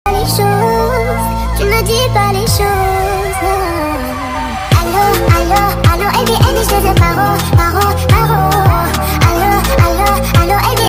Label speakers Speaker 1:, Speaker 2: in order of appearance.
Speaker 1: Les choses, tu ne dis pas les choses. Allô, allô, allô, et bien, je te paro, paro, paro.